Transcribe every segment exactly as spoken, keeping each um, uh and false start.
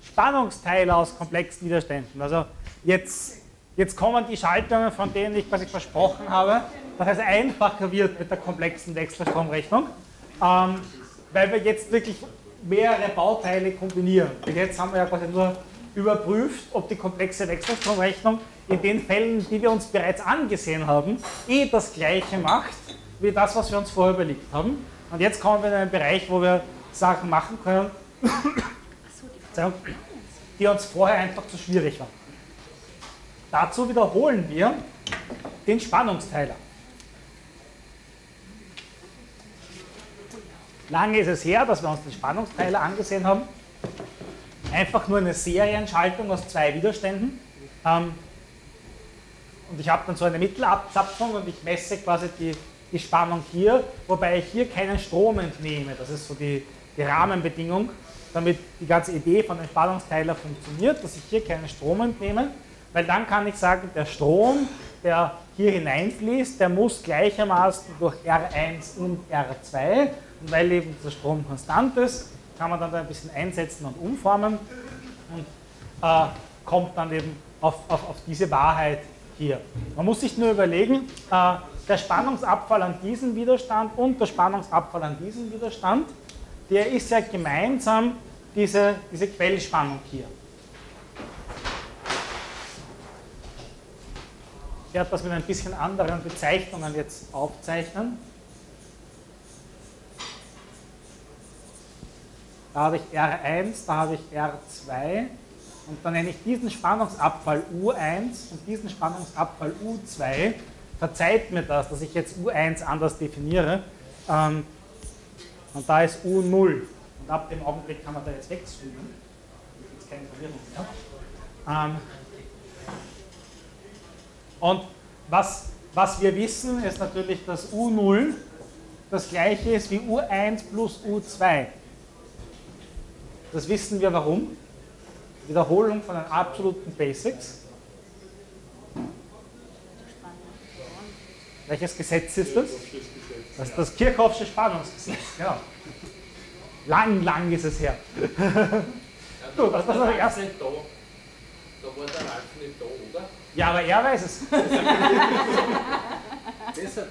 Spannungsteile aus komplexen Widerständen. Also jetzt, jetzt kommen die Schaltungen, von denen ich quasi versprochen habe, dass es einfacher wird mit der komplexen Wechselstromrechnung, ähm, weil wir jetzt wirklich mehrere Bauteile kombinieren. Und jetzt haben wir ja quasi nur überprüft, ob die komplexe Wechselstromrechnung in den Fällen, die wir uns bereits angesehen haben, eh das Gleiche macht, wie das, was wir uns vorher überlegt haben. Und jetzt kommen wir in einen Bereich, wo wir Sachen machen können, die uns vorher einfach zu schwierig waren. Dazu wiederholen wir den Spannungsteiler. Lange ist es her, dass wir uns den Spannungsteiler angesehen haben. Einfach nur eine Serienschaltung aus zwei Widerständen. Ähm, und ich habe dann so eine Mittelabzapfung und ich messe quasi die, die Spannung hier, wobei ich hier keinen Strom entnehme. Das ist so die, die Rahmenbedingung, damit die ganze Idee von dem Spannungsteiler funktioniert, dass ich hier keinen Strom entnehme, weil dann kann ich sagen, der Strom, der hier hineinfließt, der muss gleichermaßen durch R eins und R zwei, und weil eben der Strom konstant ist, kann man dann da ein bisschen einsetzen und umformen und äh, kommt dann eben auf, auf, auf diese Wahrheit hier. Man muss sich nur überlegen, äh, der Spannungsabfall an diesem Widerstand und der Spannungsabfall an diesem Widerstand, der ist ja gemeinsam diese, diese Quellspannung hier. Ich werde das mit ein bisschen anderen Bezeichnungen jetzt aufzeichnen. Da habe ich R eins, da habe ich R zwei und dann nenne ich diesen Spannungsabfall U eins und diesen Spannungsabfall U zwei. Verzeiht mir das, dass ich jetzt U eins anders definiere. Ähm, und da ist U null. Und ab dem Augenblick kann man da jetzt wegzoomen. Da gibt es keine Verwirrung mehr. Ähm, und was, was wir wissen, ist natürlich, dass U null das gleiche ist wie U eins plus U zwei. Das wissen wir warum. Wiederholung von den absoluten Basics. Welches Gesetz ist das? Das ist das Kirchhoffsche Spannungsgesetz. Genau. Lang, lang ist es her. Gut, das war das erste. Da war der Ralf nicht da, oder? Ja, aber er weiß es. Besser.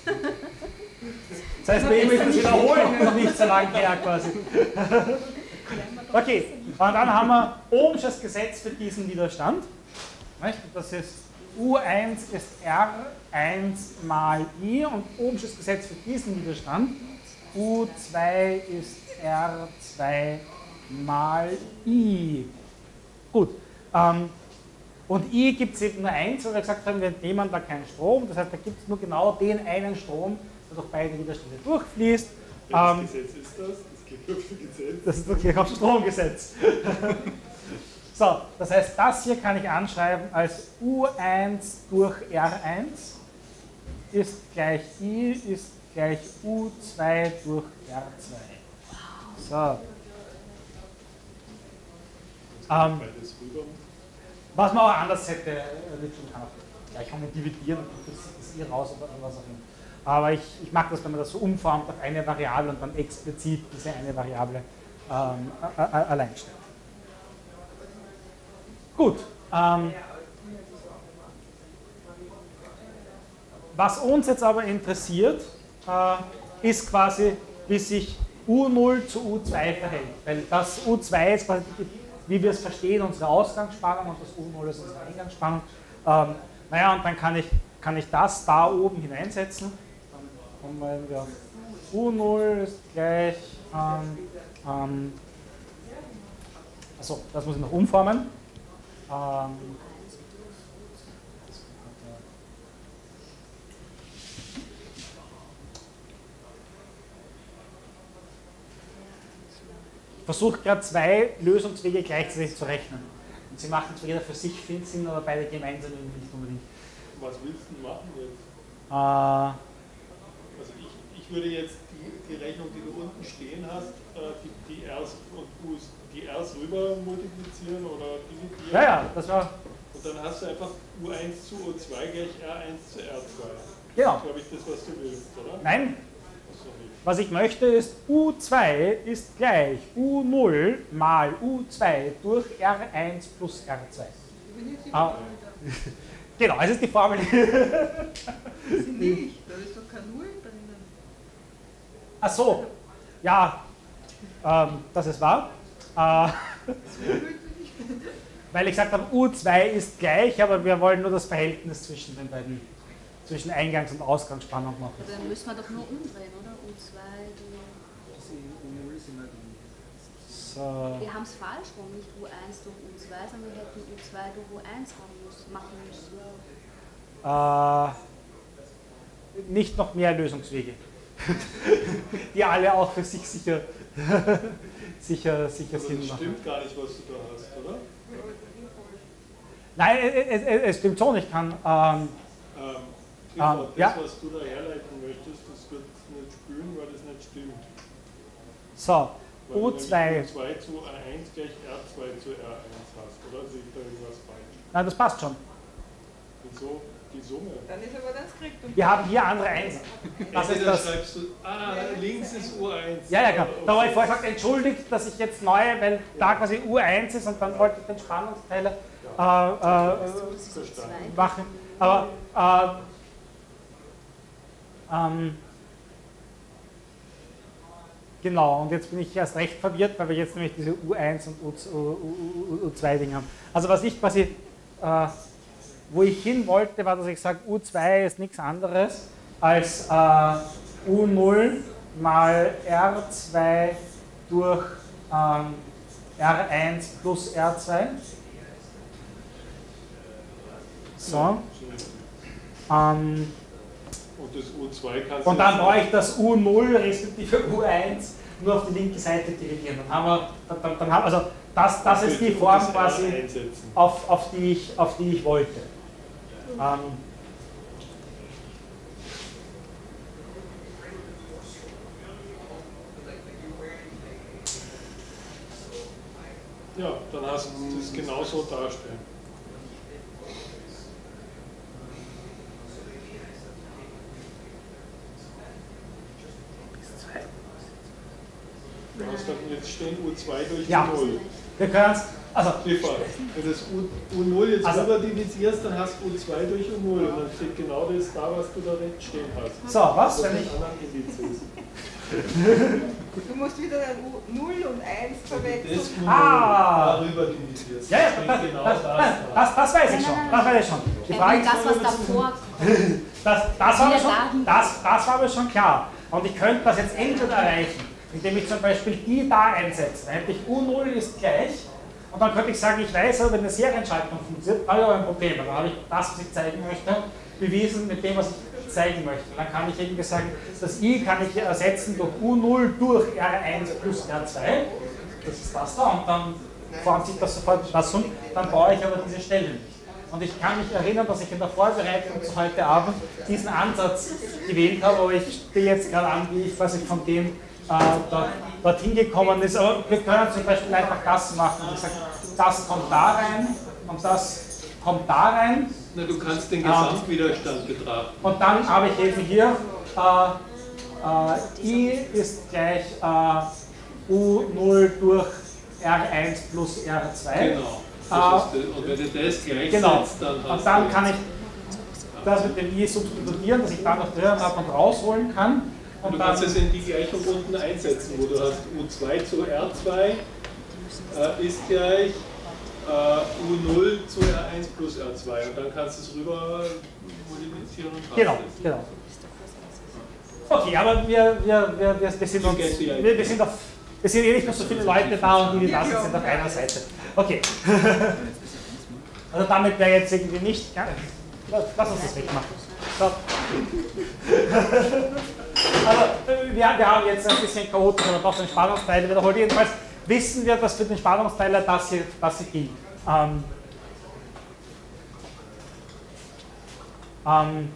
Das heißt, bei ihm ist das Wiederholen noch nicht so lang her quasi. Okay, und dann haben wir Ohmsches Gesetz für diesen Widerstand. Das ist U eins ist R eins mal I und Ohmsches Gesetz für diesen Widerstand. U zwei ist R zwei mal I. Gut. Ähm, und I gibt es eben nur eins, weil wir gesagt haben, wir nehmen da keinen Strom. Das heißt, da gibt es nur genau den einen Strom, der durch beide Widerstände durchfließt. Welches Ähm, Gesetz ist das? Das Kirchhoffsche Gesetz? Das ist das Kirchhoffsche Stromgesetz. So, das heißt, das hier kann ich anschreiben als U eins durch R eins ist gleich I ist gleich U zwei durch R zwei. So. Ähm, was man auch anders hätte, man kann auch Gleichungen dividieren und das ist I raus oder was auch immer. Aber ich, ich mag das, wenn man das so umformt auf eine Variable und dann explizit diese eine Variable ähm, allein stellt. Gut. Ähm, was uns jetzt aber interessiert, äh, ist quasi, wie sich U null zu U zwei verhält. Weil das U zwei ist quasi, wie wir es verstehen, unsere Ausgangsspannung und das U null ist unsere Eingangsspannung. Ähm, naja, und dann kann ich, kann ich das da oben hineinsetzen. Dann kommen wir auf U null ist gleich, ähm, ähm, achso, das muss ich noch umformen. Ähm, versucht gerade zwei Lösungswege gleichzeitig zu rechnen. Und sie machen zwar jeder für sich viel Sinn, aber beide gemeinsam irgendwie nicht unbedingt. Was willst du machen jetzt? Äh, Also ich, ich würde jetzt die, die Rechnung, die du unten stehen hast, die, die R's und U's, die R's rüber multiplizieren oder dividieren. ja, ja, das war. Und dann hast du einfach U eins zu U zwei gleich R eins zu R zwei. Genau. Das ist, glaube ich, das, was du willst, oder? Nein, so nicht. Was ich möchte ist, U zwei ist gleich U null mal U zwei durch R eins plus R zwei. Ah, genau, es ist die Formel. Sie nicht, da ist doch kein Null drinnen. Ach so, ja, ähm, das ist wahr. Äh, weil ich gesagt habe, U zwei ist gleich, aber wir wollen nur das Verhältnis zwischen den beiden, zwischen Eingangs- und Ausgangsspannung machen. Aber dann müssen wir doch nur umdrehen, oder? U zwei, So. wir haben es falsch rum, nicht U eins durch U zwei, sondern wir hätten U zwei durch U eins haben müssen, machen müssen. Äh, nicht noch mehr Lösungswege, die alle auch für sich sicher, sicher, sicher Also Sinn das machen. stimmt gar nicht, was du da hast, oder? Nein, es, es, es stimmt schon, ich kann, ähm, Ähm, Ah, das, ja. was du da herleiten möchtest, das wird nicht spülen, weil das nicht stimmt. so, Weil U du zwei, nämlich U zwei zu A eins gleich R zwei zu R eins hast, oder? Sehe ich da irgendwas falsch? nein, das passt schon. Wieso die Summe? Dann ist aber das Skript. Wir haben hier andere Einsen. Das ist Entweder das. schreibst du, ah, links ist U eins. Ja, ja, klar. Da Okay. habe ich vorher gesagt, entschuldigt, dass ich jetzt neue, weil da quasi U eins ist und dann wollte ich den Spannungsteiler äh, äh, Verstanden. machen. Aber äh, ähm, genau, und jetzt bin ich erst recht verwirrt, weil wir jetzt nämlich diese U eins und U zwei Dinge haben. Also was ich quasi, äh, wo ich hin wollte, war, dass ich sage, U zwei ist nichts anderes als äh, U null mal R zwei durch ähm, R eins plus R zwei. So. Ähm, Und das U zwei kannst und du dann jetzt brauche ich das U null respektive U eins nur auf die linke Seite dividieren. Dann haben wir, dann, dann haben, also das, das ist die das Form R quasi, einsetzen. auf, auf, die, ich, auf die ich wollte. Ähm, Ja, dann hast du das genauso darstellen. Du hast dann jetzt stehen U zwei durch Ja. U null. wir können es, also Stefan, wenn du das U null jetzt Also- rüber divisierst, dann hast du U zwei durch U null und dann steht genau das da, was du da rechts stehen hast. so, was, Das wenn sind ich, anderen Indizes. Du musst wieder ein null und eins verwechseln. Das U null Ah. darüber divisierst. ja, ja, steht das, genau das, das nein, da. das, das weiß ich schon, das weiß ich schon. Die Frage ist, das, was davor Das, das, war mir Ja, schon, dahin. das, das war mir schon klar. Und ich könnte das jetzt entweder erreichen, indem ich zum Beispiel die da einsetze. Dann hätte ich U null ist gleich. Und dann könnte ich sagen, ich weiß, aber wenn eine Serienschaltung funktioniert, habe ich aber ein Problem. Dann habe ich das, was ich zeigen möchte, bewiesen mit dem, was ich zeigen möchte. Dann kann ich irgendwie sagen, das I kann ich ersetzen durch U null durch R eins plus R zwei. Das ist das da. Und dann formt sich das sofort das um. Dann brauche ich aber diese Stelle nicht. Und ich kann mich erinnern, dass ich in der Vorbereitung zu heute Abend diesen Ansatz gewählt habe, aber ich stehe jetzt gerade an, wie ich quasi von dem äh, dort, dorthin gekommen ist. Aber wir können zum Beispiel einfach das machen. Ich sage, das kommt da rein und das kommt da rein. Na, du kannst den Ah. Gesamtwiderstand betrachten. Und dann habe ich eben hier äh, äh, I ist gleich äh, U null durch R eins plus R zwei. Genau. Ah. Das ist das. Und wenn du das gleichsetzt, Genau. dann hast Und dann du kann ich das mit dem I substituieren, dass ich dann noch drin habe und rausholen kann. Und Und du dann, kannst es in die Gleichung unten einsetzen, wo du hast U zwei zu R zwei äh, ist gleich äh, U null zu R eins plus R zwei und dann kannst du es rüber multiplizieren und hast genau, es. genau. Okay, aber wir, wir, wir, wir, wir, sind, uns, wir, wir, sind auf, wir sind eh nicht noch so viele Leute da und die, die da sind, sind auf einer Seite. Okay. Also damit wäre jetzt irgendwie nicht... Ja, lass uns das wegmachen. So. Also wir, wir haben jetzt ein bisschen chaotisch, aber doch den Spannungsteil wiederholt. Jedenfalls wissen wir, dass für den Spannungsteiler das hier, das hier gilt. Ähm, ähm,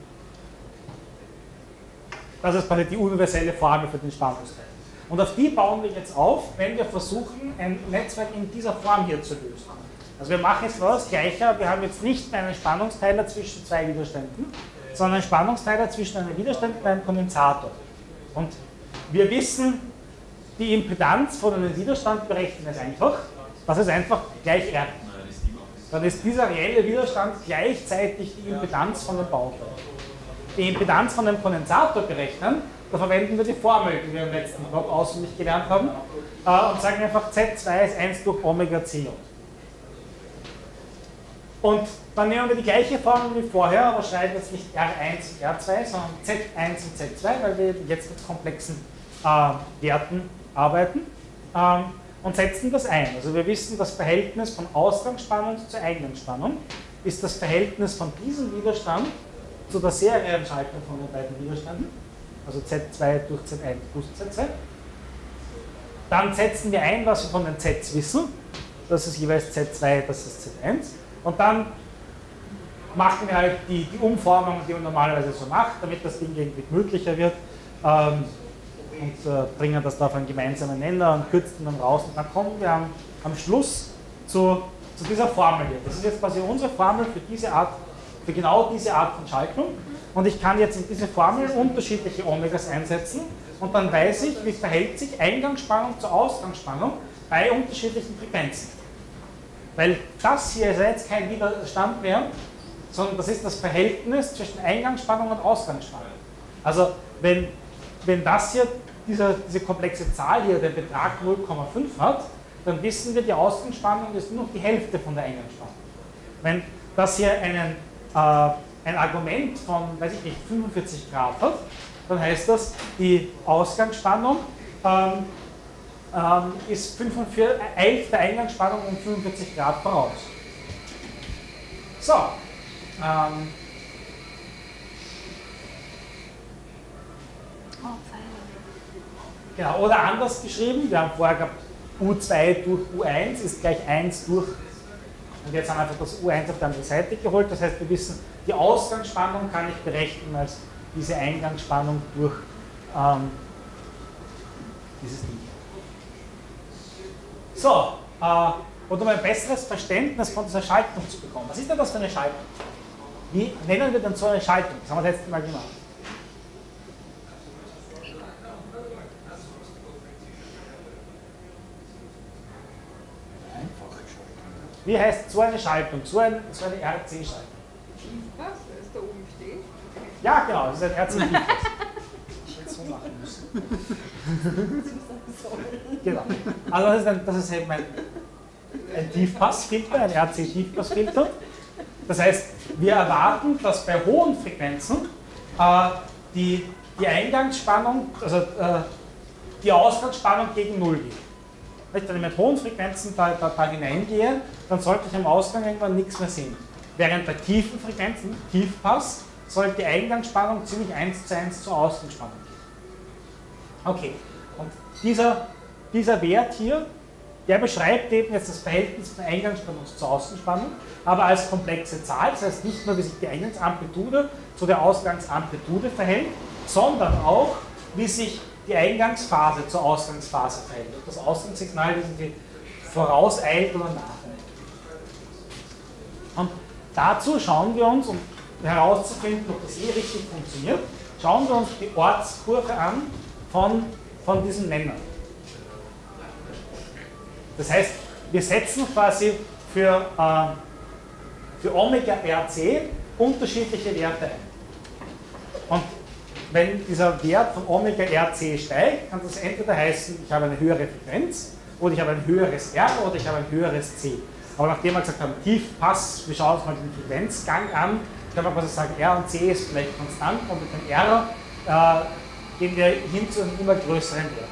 das ist quasi die universelle Formel für den Spannungsteiler. Und auf die bauen wir jetzt auf, wenn wir versuchen, ein Netzwerk in dieser Form hier zu lösen. Also wir machen jetzt was gleicher, wir haben jetzt nicht einen Spannungsteiler zwischen zwei Widerständen, sondern einen Spannungsteiler zwischen einem Widerstand und einem Kondensator. Und wir wissen, die Impedanz von einem Widerstand berechnen ist einfach. Das ist einfach gleich R. Dann ist dieser reelle Widerstand gleichzeitig die Impedanz von dem Bauteil. Die Impedanz von dem Kondensator berechnen, da verwenden wir die Formel, die wir im letzten Block auswendig gelernt haben, äh, und sagen einfach Z zwei ist eins durch Omega C J. Und dann nehmen wir die gleiche Formel wie vorher, aber schreiben jetzt nicht R eins und R zwei, sondern Z eins und Z zwei, weil wir jetzt mit komplexen äh, Werten arbeiten, ähm, und setzen das ein. Also wir wissen, das Verhältnis von Ausgangsspannung zur Eingangsspannung ist das Verhältnis von diesem Widerstand zu der Serienschaltung von den beiden Widerständen, also Z zwei durch Z eins plus Z zwei. Dann setzen wir ein, was wir von den Zs wissen, das ist jeweils Z zwei, das ist Z eins. Und dann machen wir halt die, die Umformung, die man normalerweise so macht, damit das Ding irgendwie gemütlicher wird, ähm, und äh, bringen das da auf einen gemeinsamen Nenner und kürzen dann raus. Und dann kommen wir am, am Schluss zu, zu dieser Formel hier. Das ist jetzt quasi unsere Formel für diese Art, für genau diese Art von Schaltung. Und ich kann jetzt in diese Formel unterschiedliche Omegas einsetzen und dann weiß ich, wie verhält sich Eingangsspannung zur Ausgangsspannung bei unterschiedlichen Frequenzen. Weil das hier ist ja jetzt kein Widerstand mehr, sondern das ist das Verhältnis zwischen Eingangsspannung und Ausgangsspannung. Also wenn, wenn das hier, diese, diese komplexe Zahl hier den Betrag null Komma fünf hat, dann wissen wir, die Ausgangsspannung ist nur noch die Hälfte von der Eingangsspannung. Wenn das hier einen, äh, ein Argument von, weiß ich nicht, fünfundvierzig Grad hat, dann heißt das, die Ausgangsspannung ähm, ähm, ist fünfundvierzig, eilt der Eingangsspannung um fünfundvierzig Grad voraus. So. Ähm, Genau, oder anders geschrieben, wir haben vorher gehabt, U zwei durch U eins ist gleich eins durch, und jetzt haben wir einfach das U eins auf der anderen Seite geholt, das heißt, wir wissen, die Ausgangsspannung kann ich berechnen als diese Eingangsspannung durch ähm, dieses Ding. So, äh, und um ein besseres Verständnis von dieser Schaltung zu bekommen, was ist denn das für eine Schaltung? Wie nennen wir denn so eine Schaltung? Das haben wir das letzte Mal gemacht. Wie heißt so eine Schaltung, so, ein, so eine R C-Schaltung? Tiefpass, das da oben steht. Ja, genau, das ist ein R C-Tiefpass. Ich hätte es so machen müssen. Genau. Also das ist, ein, das ist eben ein, ein Tiefpassfilter, ein R C-Tiefpassfilter. Das heißt, wir erwarten, dass bei hohen Frequenzen äh, die, die Eingangsspannung, also äh, die Ausgangsspannung gegen Null geht. Wenn ich mit hohen Frequenzen da, da, da hineingehe, dann sollte ich am Ausgang irgendwann nichts mehr sehen. Während bei tiefen Frequenzen, Tiefpass, sollte die Eingangsspannung ziemlich eins zu eins zur Ausgangsspannung gehen. Okay, und dieser, dieser Wert hier, der beschreibt eben jetzt das Verhältnis von Eingangsspannung zur Ausgangsspannung, aber als komplexe Zahl, das heißt nicht nur, wie sich die Eingangsamplitude zu der Ausgangsamplitude verhält, sondern auch, wie sich die Eingangsphase zur Ausgangsphase verhält. Das Ausgangssignal irgendwie vorauseilt oder nacheilt. Und dazu schauen wir uns, um herauszufinden, ob das eh richtig funktioniert, schauen wir uns die Ortskurve an von, von diesem Nenner. Das heißt, wir setzen quasi für, äh, für Omega R C unterschiedliche Werte ein. Und wenn dieser Wert von Omega R C steigt, kann das entweder heißen, ich habe eine höhere Frequenz, oder ich habe ein höheres R, oder ich habe ein höheres C. Aber nachdem wir gesagt haben, Tiefpass, wir schauen uns mal den Frequenzgang an, kann man quasi sagen, R und C ist vielleicht konstant, und mit dem R äh, gehen wir hin zu einem immer größeren Wert.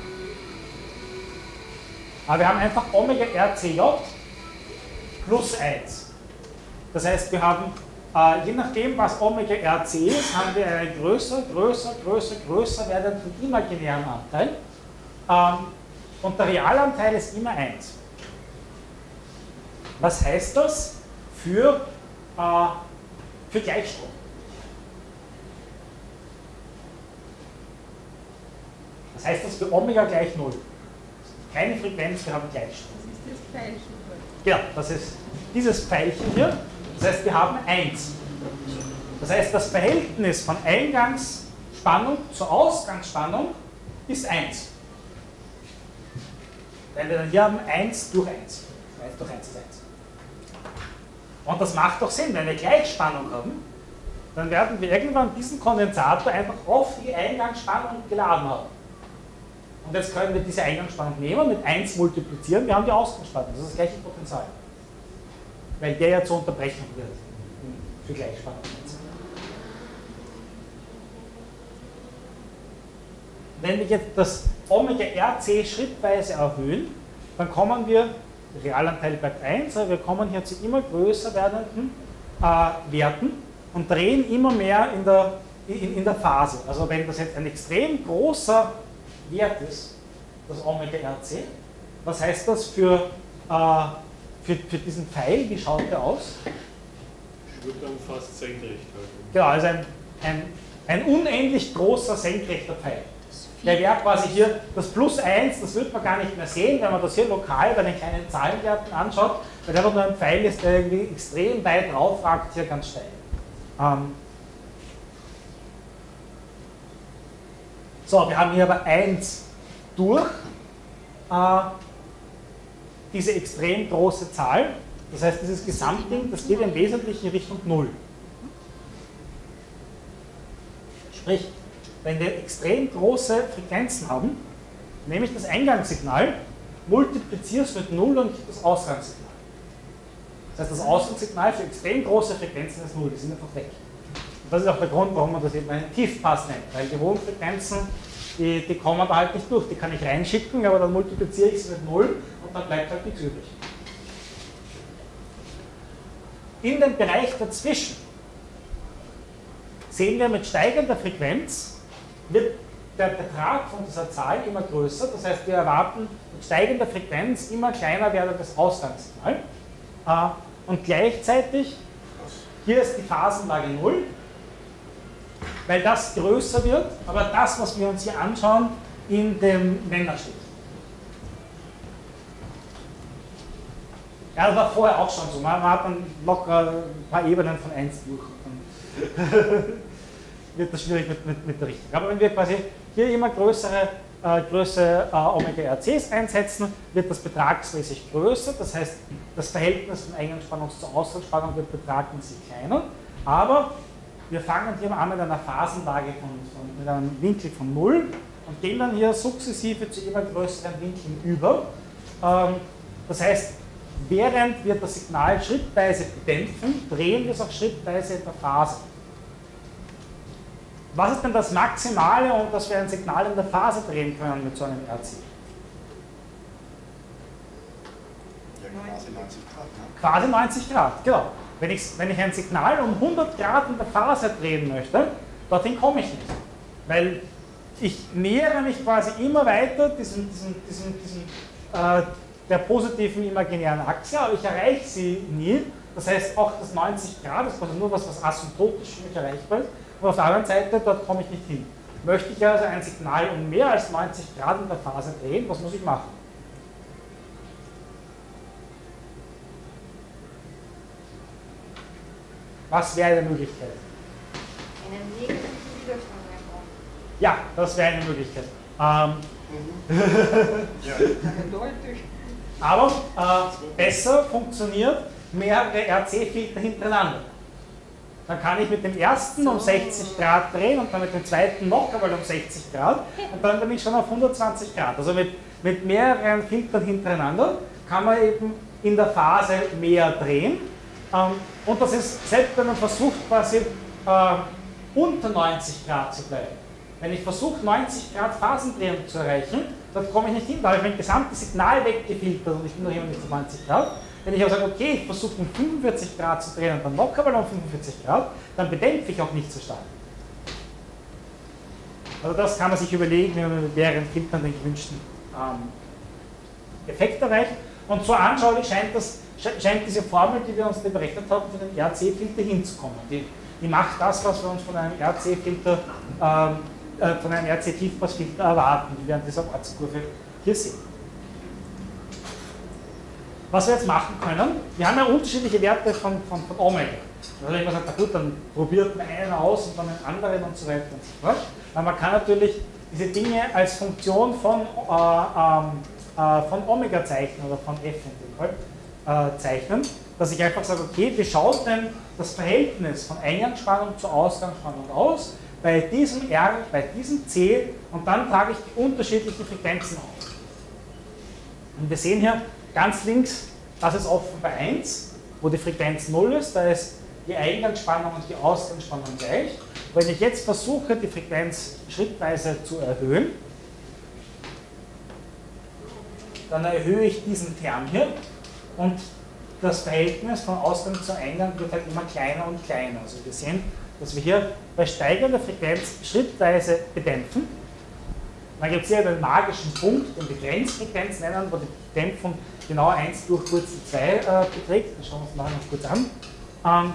Aber wir haben einfach Omega R C J plus eins. Das heißt, wir haben Uh, je nachdem, was Omega R C ist, haben wir einen größer, größer, größer, größer werdenden imaginären Anteil. Um, und der Realanteil ist immer eins. Was heißt das für, uh, für Gleichstrom? Was heißt das für Omega gleich null? Keine Frequenz, wir haben Gleichstrom. Das ist das Pfeilchen. Genau, das ist dieses Pfeilchen hier. Das heißt, wir haben eins. Das heißt, das Verhältnis von Eingangsspannung zur Ausgangsspannung ist eins. Weil wir dann hier haben eins durch eins. eins durch eins ist eins. Und das macht doch Sinn, wenn wir Gleichspannung haben, dann werden wir irgendwann diesen Kondensator einfach auf die Eingangsspannung geladen haben. Und jetzt können wir diese Eingangsspannung nehmen, mit eins multiplizieren, wir haben die Ausgangsspannung, das ist das gleiche Potenzial. Weil der ja zur Unterbrechung wird für Gleichspannung. Wenn wir jetzt das Omega R C schrittweise erhöhen, dann kommen wir, der Realanteil bleibt eins, aber wir kommen hier zu immer größer werdenden äh, Werten und drehen immer mehr in der, in, in der Phase. Also wenn das jetzt ein extrem großer Wert ist, das Omega R C, was heißt das für, äh, für, für diesen Pfeil? Wie schaut der aus? Ich würde dann fast senkrecht halten. Genau, also ein, ein, ein unendlich großer senkrechter Pfeil. Der wäre quasi hier das Plus eins, das wird man gar nicht mehr sehen, wenn man das hier lokal bei den kleinen Zahlenwerten anschaut, weil der einfach nur ein Pfeil ist, der irgendwie extrem weit rauf ragt, hier ganz steil. Ähm so, wir haben hier aber eins durch äh, diese extrem große Zahl. Das heißt, dieses Gesamtding, das geht im Wesentlichen Richtung null. Sprich, wenn wir extrem große Frequenzen haben, nehme ich das Eingangssignal, multipliziere es mit null und gebe das Ausgangssignal. Das heißt, das Ausgangssignal für extrem große Frequenzen ist null, die sind einfach weg. Und das ist auch der Grund, warum man das eben einen Tiefpass nennt, weil die hohen Frequenzen, die, die kommen da halt nicht durch, die kann ich reinschicken, aber dann multipliziere ich sie mit null und dann bleibt halt nichts übrig. In dem Bereich dazwischen sehen wir mit steigender Frequenz, wird der Betrag von dieser Zahl immer größer, das heißt, wir erwarten mit steigender Frequenz immer kleiner werdendes Ausgangssignal. Und gleichzeitig, hier ist die Phasenlage null, weil das größer wird, aber das, was wir uns hier anschauen, in dem Nenner steht. Ja, das war vorher auch schon so, man hat dann locker ein paar Ebenen von eins durch. Wird das schwierig mit, mit, mit der Richtung. Aber wenn wir quasi hier immer größere äh, Größe äh, Omega R Cs einsetzen, wird das betragsmäßig größer. Das heißt, das Verhältnis von Eingangsspannung zur Ausgangsspannung wird betragsmäßig kleiner. Aber wir fangen hier an mit einer Phasenlage von, von, mit einem Winkel von null und gehen dann hier sukzessive zu immer größeren Winkeln über. Ähm, das heißt, während wir das Signal schrittweise dämpfen, drehen wir es auch schrittweise in der Phase. Was ist denn das Maximale, um dass wir ein Signal in der Phase drehen können mit so einem R C? Ja, quasi neunzig Grad. Ne? Quasi neunzig Grad, genau. Wenn ich, wenn ich ein Signal um hundert Grad in der Phase drehen möchte, dorthin komme ich nicht. Weil ich nähere mich quasi immer weiter diesem, diesem, diesem, diesem, äh, der positiven imaginären Achse, aber ich erreiche sie nie. Das heißt, auch das neunzig Grad ist quasi nur was, was asymptotisch für mich erreichbar ist. Und auf der anderen Seite, dort komme ich nicht hin. Möchte ich also ein Signal um mehr als neunzig Grad in der Phase drehen, was muss ich machen? Was wäre eine Möglichkeit? Einen negativen Widerstand einbauen. Ja, das wäre eine Möglichkeit. Ähm, Ja. Eindeutig. aber äh, besser funktioniert mehrere R C-Filter hintereinander. Dann kann ich mit dem ersten um sechzig Grad drehen und dann mit dem zweiten noch einmal um sechzig Grad und dann bin ich schon auf hundertzwanzig Grad. Also mit, mit mehreren Filtern hintereinander kann man eben in der Phase mehr drehen. Ähm, und das ist, selbst wenn man versucht, quasi äh, unter neunzig Grad zu bleiben. Wenn ich versuche, neunzig Grad Phasendrehung zu erreichen, dann komme ich nicht hin, da habe ich mein gesamtes Signal weggefiltert und ich bin noch immer nicht auf neunzig Grad. Wenn ich aber sage, okay, ich versuche um fünfundvierzig Grad zu drehen und dann locker mal um fünfundvierzig Grad, dann bedämpfe ich auch nicht so stark. Also das kann man sich überlegen, wenn man mit mehreren Filtern den gewünschten ähm, Effekt erreicht. Und so anschaulich scheint, das, scheint diese Formel, die wir uns berechnet haben, für den R C-Filter hinzukommen. Die, die macht das, was wir uns von einem R C-Filter, ähm, äh, von einem R C-Tiefpassfilter erwarten, wie wir an dieser Ortskurve hier sehen. Was wir jetzt machen können, wir haben ja unterschiedliche Werte von, von, von Omega. Also ich gesagt, na gut, dann probiert man einen aus und dann einen anderen und so weiter und so fort. Aber man kann natürlich diese Dinge als Funktion von, äh, ähm, äh, von Omega zeichnen oder von F in dem Fall äh, zeichnen, dass ich einfach sage, okay, wie schaut denn das Verhältnis von Eingangsspannung zu Ausgangsspannung aus bei diesem R, bei diesem C, und dann trage ich die unterschiedlichen Frequenzen auf. Und wir sehen hier ganz links, das ist offen bei eins, wo die Frequenz null ist, da ist die Eingangsspannung und die Ausgangsspannung gleich. Wenn ich jetzt versuche, die Frequenz schrittweise zu erhöhen, dann erhöhe ich diesen Term hier und das Verhältnis von Ausgang zu Eingang wird halt immer kleiner und kleiner. Also wir sehen, dass wir hier bei steigender Frequenz schrittweise bedämpfen. Dann gibt es hier den magischen Punkt, den wir Grenzfrequenz nennen, wo die Dämpfung genau eins durch Wurzel zwei äh, beträgt. Das schauen wir uns nachher noch kurz an. Ähm,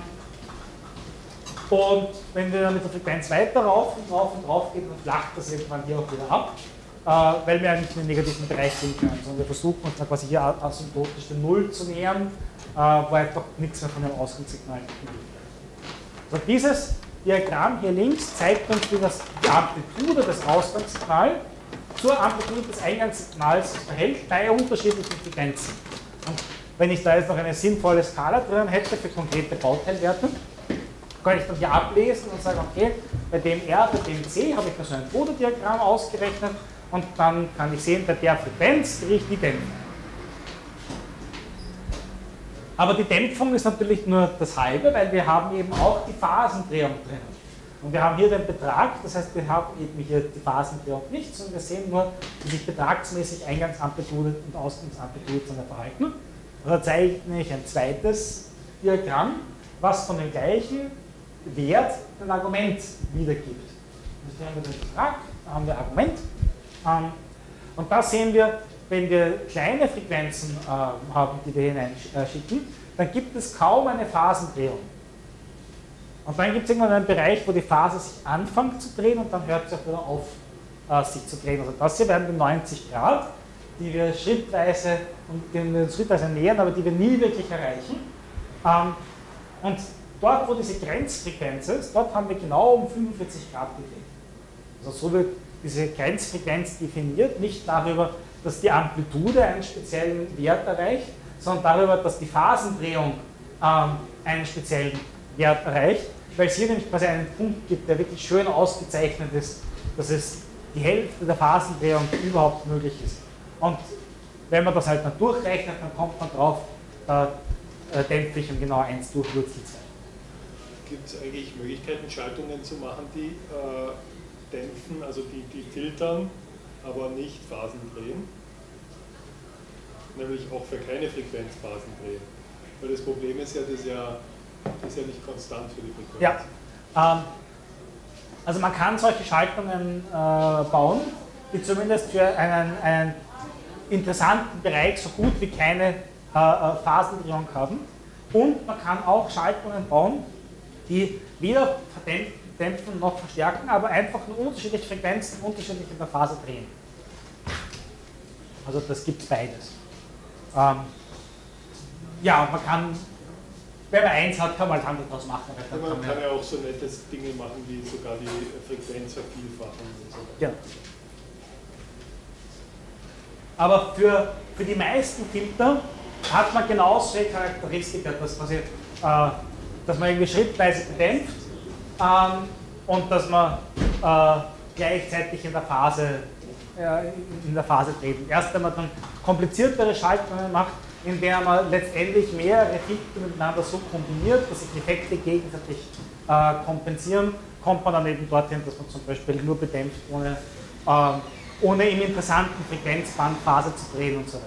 und wenn wir mit der Frequenz weiter rauf und rauf und rauf gehen, dann flacht das irgendwann hier auch wieder ab, äh, weil wir eigentlich in den negativen Bereich gehen können, sondern wir versuchen uns dann quasi hier asymptotisch der Null zu nähern, äh, wo einfach nichts mehr von dem Ausgangssignal gibt. So, dieses Diagramm hier links zeigt uns, wie das die Amplitude des Ausgangssignals zur Amplitude des Eingangssignals verhält bei unterschiedlichen Frequenzen. Und wenn ich da jetzt noch eine sinnvolle Skala drin hätte für konkrete Bauteilwerte, kann ich dann hier ablesen und sagen, okay, bei dem R, bei dem C habe ich mir so ein Bododiagramm ausgerechnet und dann kann ich sehen, bei der Frequenz kriege ich die Dämpfung. Aber die Dämpfung ist natürlich nur das halbe, weil wir haben eben auch die Phasendrehung drin. Und wir haben hier den Betrag, das heißt, wir haben eben hier die Phasendrehung nicht, sondern wir sehen nur, wie sich betragsmäßig Eingangsamplitude und Ausgangsamplitude zueinander verhalten. Da zeichne ich ein zweites Diagramm, was von dem gleichen Wert ein Argument wiedergibt. Also hier haben wir den Betrag, da haben wir Argument. Und da sehen wir, wenn wir kleine Frequenzen äh, haben, die wir hineinschicken, dann gibt es kaum eine Phasendrehung. Und dann gibt es irgendwann einen Bereich, wo die Phase sich anfängt zu drehen und dann hört sie auch wieder auf, äh, sich zu drehen. Also das hier wären die neunzig Grad, die wir schrittweise, und die wir schrittweise nähern, aber die wir nie wirklich erreichen. Ähm, und dort, wo diese Grenzfrequenz ist, dort haben wir genau um fünfundvierzig Grad gedreht. Also so wird diese Grenzfrequenz definiert, nicht darüber, dass die Amplitude einen speziellen Wert erreicht, sondern darüber, dass die Phasendrehung ähm, einen speziellen Wert erreicht, weil es hier nämlich quasi einen Punkt gibt, der wirklich schön ausgezeichnet ist, dass es die Hälfte der Phasendrehung überhaupt möglich ist. Und wenn man das halt dann durchrechnet, dann kommt man drauf, äh, äh, dämpfe ich um genau eins durch Wurzel zwei. Gibt es eigentlich Möglichkeiten, Schaltungen zu machen, die äh, dämpfen, also die, die filtern, aber nicht Phasen drehen? Nämlich auch für keine Frequenz Phasen drehen. Weil das Problem ist ja, das ist ja, das ist ja nicht konstant für die Frequenz. Ja, ähm, also man kann solche Schaltungen äh, bauen, die zumindest für einen, einen interessanten Bereich so gut wie keine äh, Phasendrehung haben. Und man kann auch Schaltungen bauen, die weder verdämpfen noch verstärken, aber einfach nur unterschiedliche Frequenzen unterschiedlich in der Phase drehen. Also das gibt es beides. Ähm, ja, man kann, wenn man eins hat, kann man halt anders draus machen. Ja, man kann ja auch so nette Dinge machen, wie sogar die Frequenz vervielfachen und so weiter. Ja. Aber für, für die meisten Filter hat man genau solche Charakteristika, dass, quasi, äh, dass man irgendwie schrittweise bedämpft ähm, und dass man äh, gleichzeitig in der Phase äh, in der Phase treten. Erst wenn man dann kompliziertere Schaltungen macht, in der man letztendlich mehrere Filter miteinander so kombiniert, dass sich Effekte gegenseitig äh, kompensieren, kommt man dann eben dorthin, dass man zum Beispiel nur bedämpft, ohne, äh, ohne im interessanten Frequenzband Phase zu drehen und so weiter.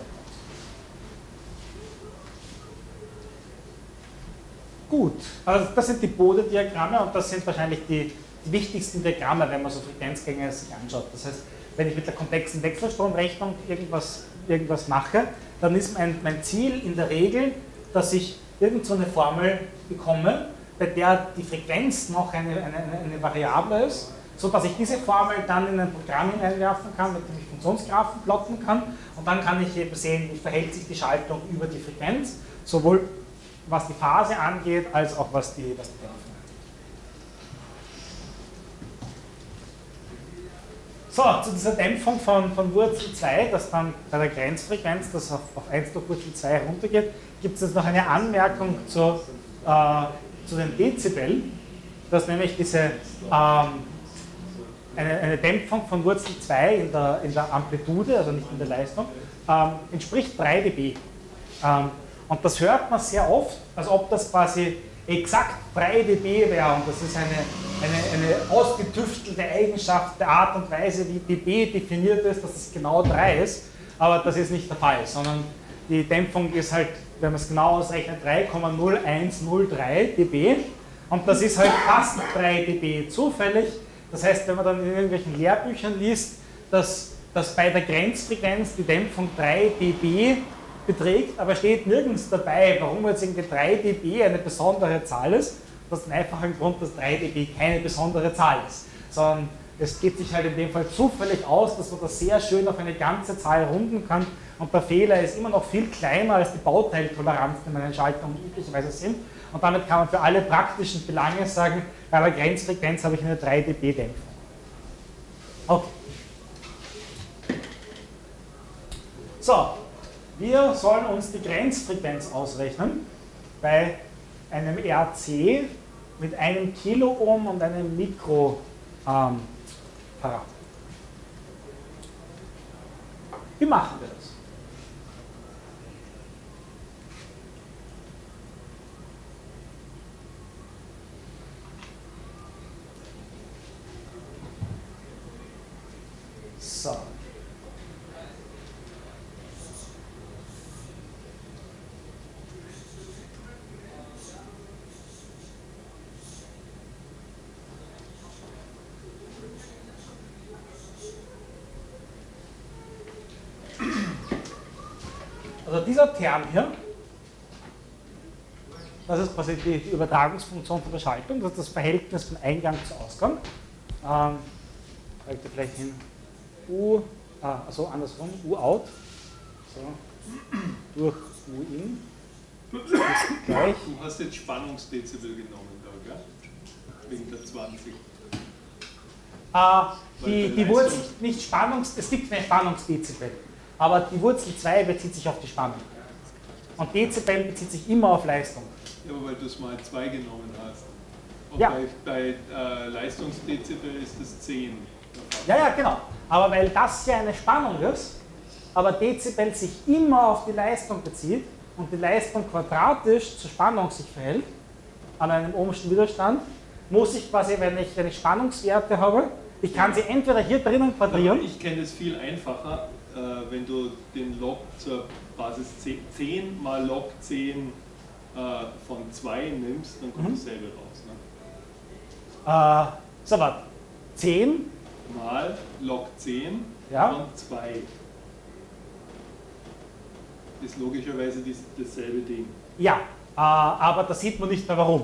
Gut, also das sind die Bode-Diagramme und das sind wahrscheinlich die, die wichtigsten Diagramme, wenn man so Frequenzgänge sich anschaut. Das heißt, wenn ich mit der komplexen Wechselstromrechnung irgendwas, irgendwas mache, dann ist mein, mein Ziel in der Regel, dass ich irgend so eine Formel bekomme, bei der die Frequenz noch eine, eine, eine Variable ist, sodass ich diese Formel dann in ein Programm hineinwerfen kann, mit dem ich Funktionsgraphen plotten kann und dann kann ich eben sehen, wie verhält sich die Schaltung über die Frequenz, sowohl was die Phase angeht, als auch was die, was die Dämpfung angeht. So, zu dieser Dämpfung von, von Wurzel zwei, dass dann bei der Grenzfrequenz das auf, auf eins durch Wurzel zwei runtergeht, gibt es jetzt noch eine Anmerkung zu, äh, zu den Dezibel, dass nämlich diese ähm, eine, eine Dämpfung von Wurzel zwei in der, in der Amplitude, also nicht in der Leistung, ähm, entspricht drei dB. Ähm, und das hört man sehr oft, als ob das quasi exakt drei dB wäre, und das ist eine, eine, eine ausgetüftelte Eigenschaft der Art und Weise, wie dB definiert ist, dass es genau drei ist, aber das ist nicht der Fall, sondern die Dämpfung ist halt, wenn man es genau ausrechnet, drei Komma null eins null drei dB, und das ist halt fast drei dB zufällig. Das heißt, wenn man dann in irgendwelchen Lehrbüchern liest, dass, dass bei der Grenzfrequenz die Dämpfung drei dB beträgt, aber steht nirgends dabei, warum jetzt irgendwie drei dB eine besondere Zahl ist, das ist ein einfacher Grund, dass drei dB keine besondere Zahl ist, sondern es geht sich halt in dem Fall zufällig aus, dass man das sehr schön auf eine ganze Zahl runden kann, und der Fehler ist immer noch viel kleiner als die Bauteiltoleranz, die man in Schaltungen üblicherweise sind, und damit kann man für alle praktischen Belange sagen, bei der Grenzfrequenz habe ich eine drei dB Dämpfung. Okay. So. Wir sollen uns die Grenzfrequenz ausrechnen bei einem R C mit einem Kiloohm und einem Mikrofarad. Ähm, Wie machen wir das? So. Also dieser Term hier, das ist quasi die, die Übertragungsfunktion von der Schaltung, das ist das Verhältnis von Eingang zu Ausgang. Ähm, Halte vielleicht hin U, ah, also andersrum, U out, so, durch U in, ist gleich. Du hast jetzt Spannungsdezibel genommen da, gell? Wegen der zwanzig. Äh, die die Wurzel, nicht Spannungs, es gibt keine Spannungsdezibel. Aber die Wurzel zwei bezieht sich auf die Spannung. Und Dezibel bezieht sich immer auf Leistung. Ja, aber weil du es mal zwei genommen hast. Und ja. bei, bei äh, Leistungsdezibel ist es zehn. Ja, ja, genau. Aber weil das ja eine Spannung ist, aber Dezibel sich immer auf die Leistung bezieht und die Leistung quadratisch zur Spannung sich verhält, an einem ohmschen Widerstand, muss ich quasi, wenn ich, wenn ich Spannungswerte habe, ich kann sie entweder hier drinnen quadrieren. Ich kenne es viel einfacher. Äh, wenn du den Log zur Basis zehn mal Log zehn äh, von zwei nimmst, dann kommt mhm. dasselbe raus. Ne? Äh, so, warte. zehn mal Log zehn ja. von zwei ist logischerweise dies, dasselbe Ding. Ja, äh, aber da sieht man nicht mehr warum.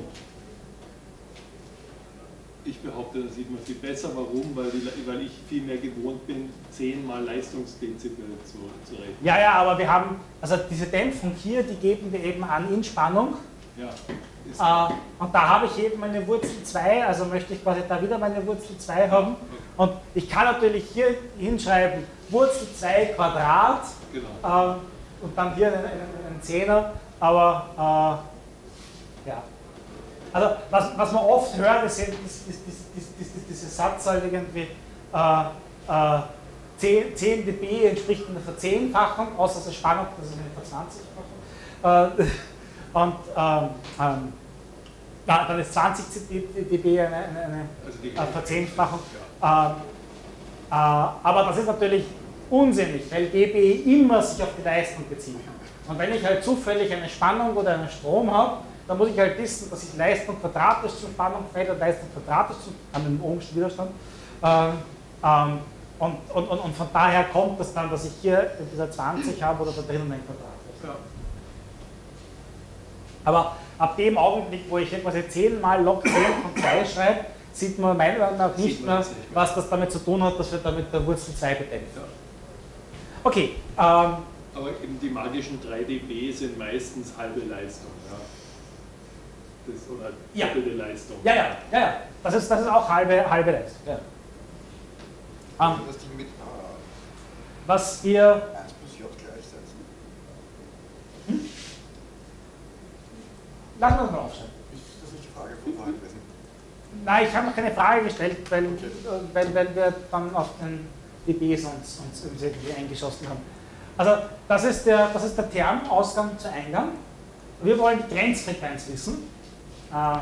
Ich behaupte, da sieht man viel besser. Warum? Weil, die, weil ich viel mehr gewohnt bin, zehn mal Leistungsdezibel zu, zu rechnen. Ja, ja, aber wir haben, also diese Dämpfung hier, die geben wir eben an in Spannung. Ja. Äh, und da habe ich eben meine Wurzel zwei, also möchte ich quasi da wieder meine Wurzel zwei haben. Und ich kann natürlich hier hinschreiben, Wurzel zwei Quadrat, genau. äh, und dann hier einen, einen, einen Zehner, aber äh, ja. Also was, was man oft hört, ist, ist, ist, ist, ist, ist, ist dieser Satz halt irgendwie, äh, äh, zehn dB entspricht einer Verzehnfachung, außer der Spannung, das ist eine Verzwanzigfachung. Äh, und ähm, ähm, ja, dann ist zwanzig dB eine, eine, eine also die äh, Verzehnfachung. Ja. Ähm, äh, aber das ist natürlich unsinnig, weil dB immer sich auf die Leistung bezieht. Und wenn ich halt zufällig eine Spannung oder einen Strom habe, dann muss ich halt wissen, dass ich Leistung quadratisch zur Spannung fällt und Leistung quadratisch zu, an den ohmschen Widerstand. Ähm, ähm, und, und, und, und von daher kommt es dann, dass ich hier dieser zwanzig habe oder da drinnen ein Quadrat ist. Ja. Aber ab dem Augenblick, wo ich hier quasi zehn mal Log zehn von zwei schreibe, sieht man meiner Meinung nach nicht mehr, was das damit zu tun hat, dass wir damit der Wurzel zwei bedeckt. Ja. Okay. Ähm, Aber eben die magischen drei dB sind meistens halbe Leistung. Ja. Das, oder doppelte ja. Leistung. Ja, ja, ja, ja. Das ist, das ist auch halbe, halbe Leistung. Ja. Also das Ding mit äh, Was wir... eins plus J gleichsetzen. Hm? Lassen wir das mal aufschreiben. Ist das nicht die Frage von vorhin gewesen? Nein, ich habe noch keine Frage gestellt, weil, Okay. weil, weil wir dann auf den D Bs uns, uns irgendwie eingeschossen haben. Also das ist der, das ist der Term, Ausgang zu Eingang. Wir wollen die Grenzfrequenz wissen. Ähm,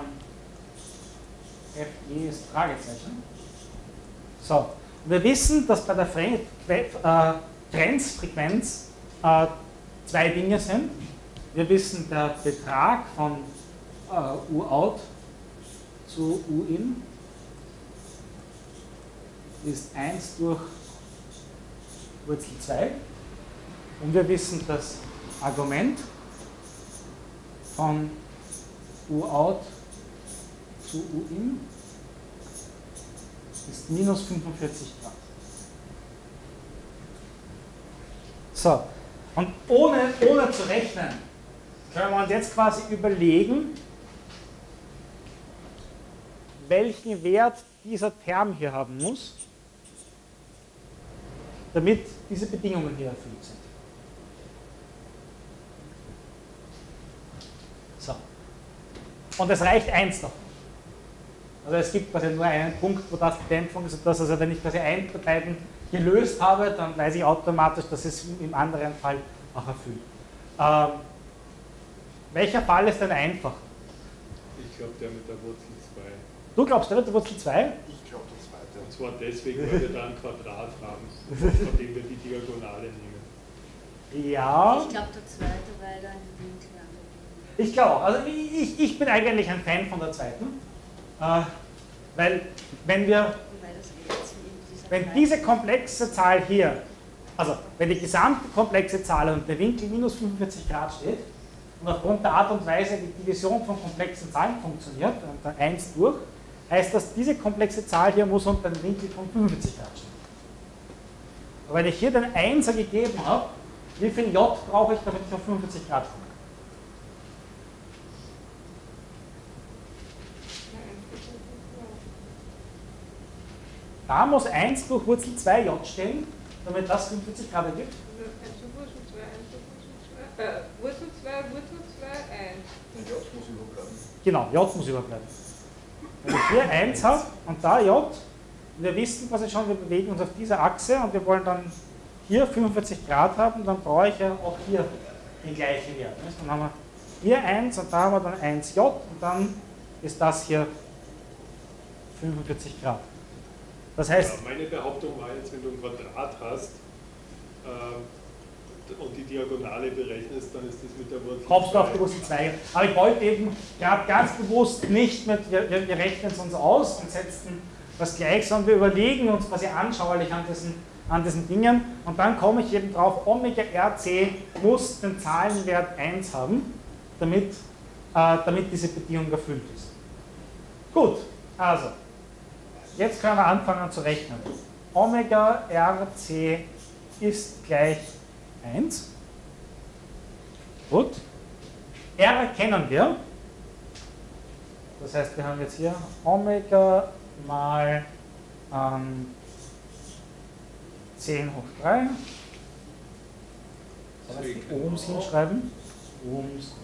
F E ist Fragezeichen. So, wir wissen, dass bei der Fre äh, Grenzfrequenz äh, zwei Dinge sind. Wir wissen, der Betrag von äh, U out zu U in ist eins durch Wurzel zwei. Und wir wissen, das Argument von U out zu U in ist minus fünfundvierzig Grad. So, und ohne, ohne zu rechnen, können wir uns jetzt quasi überlegen, welchen Wert dieser Term hier haben muss, damit diese Bedingungen hier erfüllt sind. So. Und es reicht eins davon. Also es gibt quasi nur einen Punkt, wo das die Dämpfung ist und das, also wenn ich quasi einen der beiden gelöst habe, dann weiß ich automatisch, dass es im anderen Fall auch erfüllt. Ähm, welcher Fall ist denn einfach? Ich glaube, der mit der Wurzel zwei. Du glaubst, der mit der Wurzel zwei? Ich glaube der zweite. Und zwar deswegen, weil wir da ein Quadrat haben, von dem wir die Diagonale nehmen. Ja. Ich glaube der zweite, weil da ein Winkel angegeben Ich glaube auch. Also ich, ich bin eigentlich ein Fan von der zweiten. Äh, weil wenn wir, wird. Weil das jetzt in dieser wenn Reihe- diese komplexe Zahl hier, also wenn die gesamte komplexe Zahl und der Winkel minus fünfundvierzig Grad steht und aufgrund der Art und Weise die Division von komplexen Zahlen funktioniert, und da eins durch, heißt das, diese komplexe Zahl hier muss unter einem Winkel von fünfundvierzig Grad stehen. Aber wenn ich hier den Einser gegeben habe, wie viel J brauche ich, damit ich auf fünfundvierzig Grad komme? Da muss eins durch Wurzel zwei J stehen, damit das fünfundvierzig Grad ergibt. Wurzel zwei, äh, Wurzel zwei, Wurzel zwei, eins. Der J muss überbleiben. Genau, J muss überbleiben. Wenn ich hier eins habe und da J, wir wissen quasi schon, wir bewegen uns auf dieser Achse und wir wollen dann hier fünfundvierzig Grad haben, dann brauche ich ja auch hier den gleichen Wert. Nicht? Dann haben wir hier eins und da haben wir dann eins J und dann ist das hier fünfundvierzig Grad. Das heißt, Ja, meine Behauptung war jetzt, wenn du ein Quadrat hast äh, und die Diagonale berechnest, dann ist das mit der Wurzel kommst du auf zwei. die Wurzel zwei. Aber ich wollte eben gerade ganz bewusst nicht mit, wir, wir, wir rechnen es uns aus und setzen das gleich, sondern wir überlegen uns quasi anschaulich an diesen, an diesen Dingen und dann komme ich eben drauf, Omega R C muss den Zahlenwert eins haben, damit, äh, damit diese Bedingung erfüllt ist. Gut, also, jetzt können wir anfangen zu rechnen. Omega R C ist gleich eins. Gut. R kennen wir. Das heißt, wir haben jetzt hier Omega mal ähm, zehn hoch drei. Soll ich die Ohms hinschreiben? Ohms.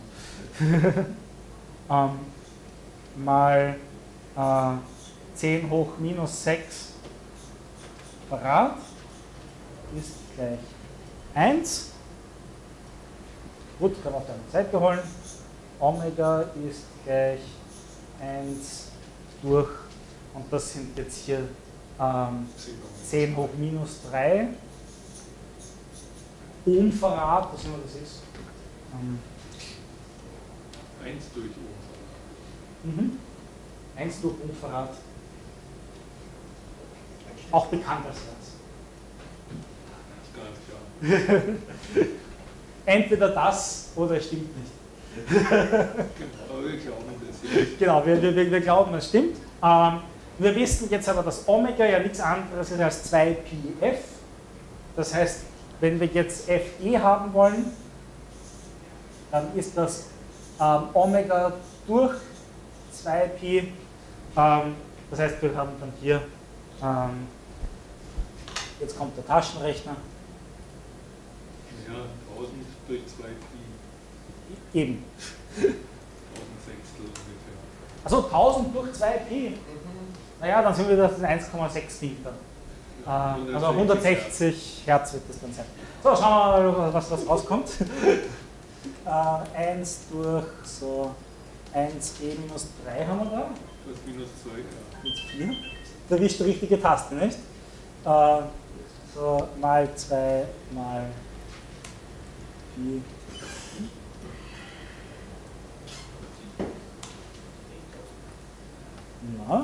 ähm, mal äh, zehn hoch minus sechs Farad ist gleich eins. Gut, können wir auf der anderen Seite holen. Omega ist gleich eins durch, und das sind jetzt hier ähm, zehn hoch minus drei Ohm Farad, was immer das ist. Ähm, eins durch Ohm. mhm. eins durch Ohm Farad. Auch bekannt als das. Ganz klar. Entweder das oder es stimmt nicht. Aber wir glauben das jetzt. Genau, wir, wir, wir glauben, es stimmt. Ähm, wir wissen jetzt aber, dass Omega ja nichts anderes ist als zwei Pi f. Das heißt, wenn wir jetzt F E haben wollen, dann ist das ähm, Omega durch zwei Pi. Ähm, das heißt, wir haben dann hier ähm, Jetzt kommt der Taschenrechner. Ja, tausend durch zwei Pi. Eben. tausend Sechstel ungefähr. Also tausend durch zwei Pi. Naja, dann sind wir das eins Komma sechs Pi dann. Äh, also hundertsechzig Hertz wird das dann sein. So, schauen wir mal, was, was rauskommt. äh, eins durch so eins e minus drei haben wir da. Das minus zwei, ja. Mit vier. Da erwischt die richtige Taste, nicht? Äh, so mal zwei mal Pi. Na?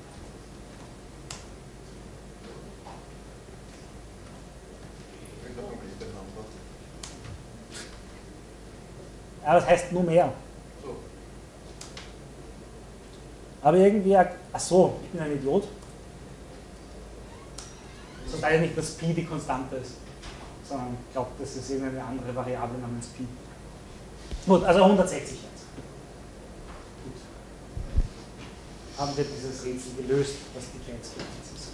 Ja, das heißt nur mehr. Aber irgendwie, ach so, ich bin ein Idiot. Das heißt nicht, dass Pi die Konstante ist, sondern ich glaube, das ist irgendeine andere Variable namens Pi. Gut, also hundertsechzig jetzt. Gut. Haben wir dieses Rätsel gelöst, was die Grenzfrequenz ist.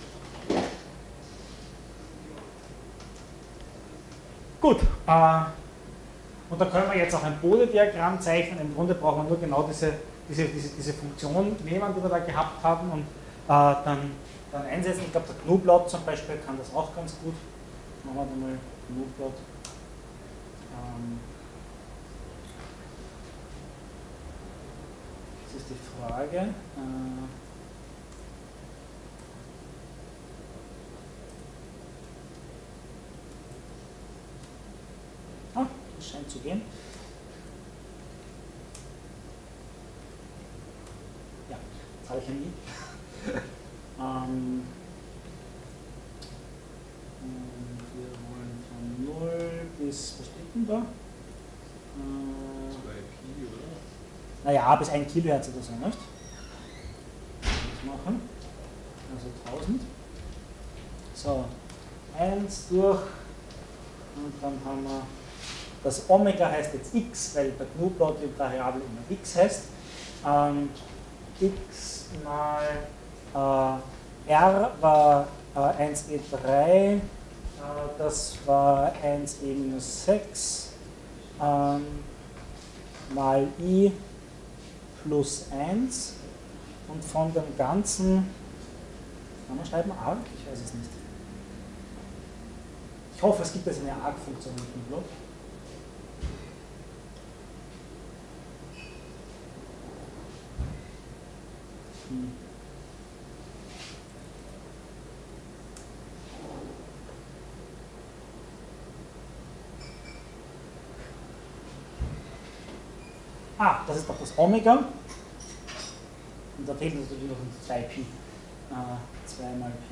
Gut, äh, und da können wir jetzt auch ein Bode-Diagramm zeichnen. Im Grunde brauchen wir nur genau diese, diese, diese, diese Funktion nehmen, die wir da gehabt haben, und äh, dann, dann einsetzen. Ich glaube, der Gnu-Plot zum Beispiel kann das auch ganz gut. Machen wir da mal Gnu-Plot. Ähm, das ist die Frage. Äh, ah, das scheint zu gehen. Ja, jetzt habe ich ein I. ähm, wir wollen von null bis, was steht denn da? Äh, zwei Pi, oder? Naja, bis ein Kilohertz oder so, nicht? Das machen. Also tausend. So, eins durch, und dann haben wir, das Omega heißt jetzt x, weil der Gnu-Plot die Variable immer x heißt. Ähm, x mal äh, r war äh, eins e drei, äh, das war eins e minus sechs, ähm, mal i plus eins, und von dem Ganzen, kann man schreiben arg? Ich weiß es nicht. Ich hoffe, es gibt jetzt eine arg-Funktion mit dem Plot. Hm. Ah, das ist doch das Omega. Und da fehlt uns natürlich noch zwei Pi. Äh, zwei mal Pi.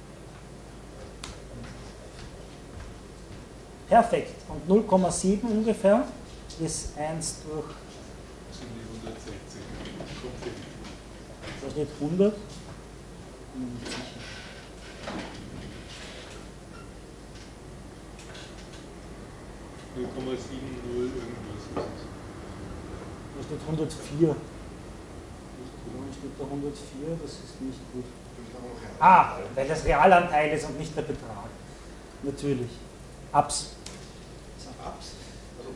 Perfekt. Und null Komma sieben ungefähr ist eins durch. Das sind die hundertsechzig. Kommt hin. Da steht hundert. Bin mir nicht sicher. null Komma sieben null irgendwas ist es. Da steht hundertvier. Warum steht da hundertvier? Das ist nicht gut. Ah, weil das Realanteil ist und nicht der Betrag. Natürlich. Abs. Abs? Also,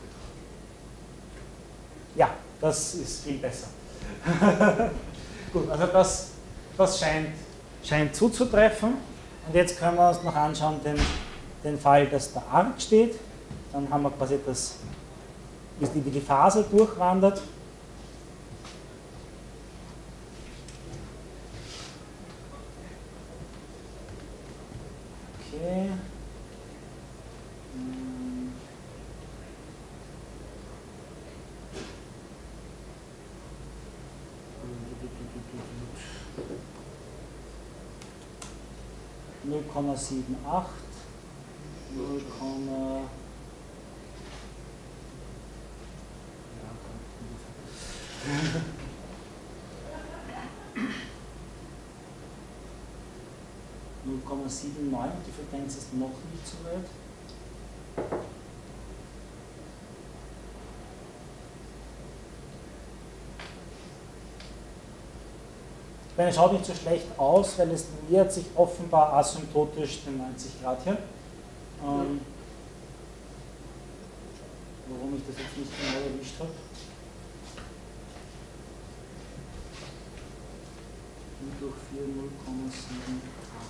Ja, das ist viel besser. Gut, also das, das scheint, scheint zuzutreffen. Und jetzt können wir uns noch anschauen den, den Fall, dass da arg steht. Dann haben wir quasi das, wie die Phase durchwandert. Okay. Hm. null Komma sieben acht, null, null Komma sieben neun, die Frequenz ist noch nicht so weit. meine, es schaut nicht so schlecht aus, weil es nähert sich offenbar asymptotisch den neunzig Grad hier. Ähm, warum ich das jetzt nicht genau erwischt habe. Durch vier, null Komma sieben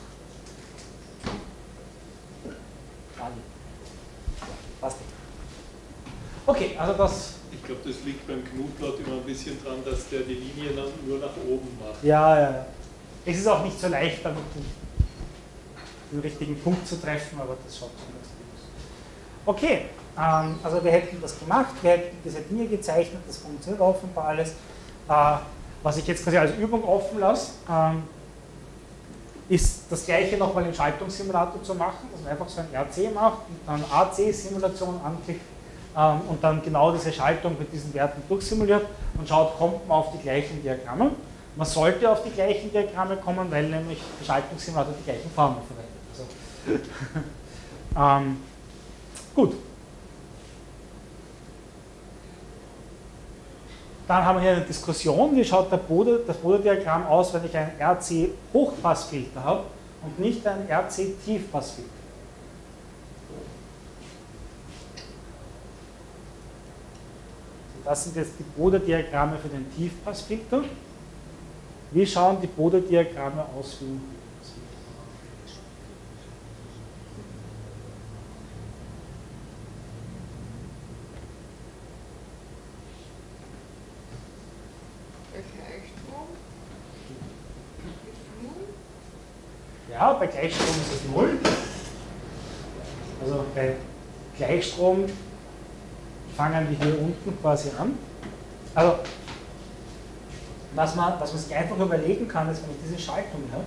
acht. Passt. Okay, also das. Ich glaube, das liegt beim Knutplot immer ein bisschen dran, dass der die Linie dann nur nach oben macht. Ja, ja, ja. Es ist auch nicht so leicht, damit den richtigen Punkt zu treffen, aber das schaut schon ganz gut aus. Okay, ähm, also wir hätten das gemacht, wir hätten diese Dinge gezeichnet, das funktioniert offenbar alles. Äh, was ich jetzt quasi als Übung offen lasse, ähm, ist das gleiche nochmal im Schaltungssimulator zu machen, dass man einfach so ein R C macht und dann A C-Simulation anklickt ähm, und dann genau diese Schaltung mit diesen Werten durchsimuliert und schaut, kommt man auf die gleichen Diagramme. Man sollte auf die gleichen Diagramme kommen, weil nämlich der Schaltungssimulator die gleichen Formeln verwendet. Also, ähm, gut. Dann haben wir hier eine Diskussion, wie schaut der Bode, das Bode-Diagramm aus, wenn ich einen R C-Hochpassfilter habe und nicht einen R C-Tiefpassfilter. Das sind jetzt die Bode-Diagramme für den Tiefpassfilter. Wie schauen die Bode-Diagramme aus für den Hochpassfilter? Ja, bei Gleichstrom ist es null. Also bei Gleichstrom fangen wir hier unten quasi an. Also, was man, was man sich einfach überlegen kann, ist, wenn ich diese Schaltung habe,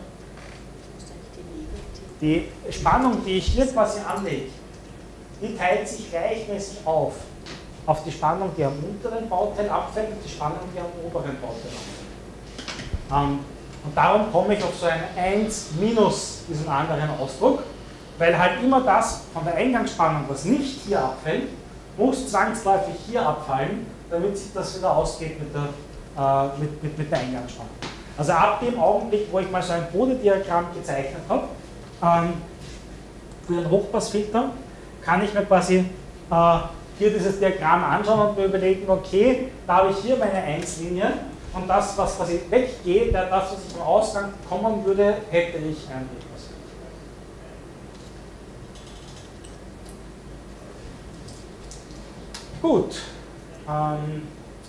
die Spannung, die ich hier quasi anlege, die teilt sich gleichmäßig auf. Auf die Spannung, die am unteren Bauteil abfällt und die Spannung, die am oberen Bauteil abfällt. Ähm, Und darum komme ich auf so ein eins minus diesen anderen Ausdruck, weil halt immer das von der Eingangsspannung, was nicht hier abfällt, muss zwangsläufig hier abfallen, damit sich das wieder ausgeht mit der, äh, mit, mit, mit der Eingangsspannung. Also ab dem Augenblick, wo ich mal so ein Bode-Diagramm gezeichnet habe, ähm, für den Hochpassfilter, kann ich mir quasi äh, hier dieses Diagramm anschauen und mir überlegen, okay, da habe ich hier meine eins Linie. Und das, was quasi weggeht, das, was ich im Ausgang bekommen würde, hätte ich einen Hochpassfilter. Gut. Ähm,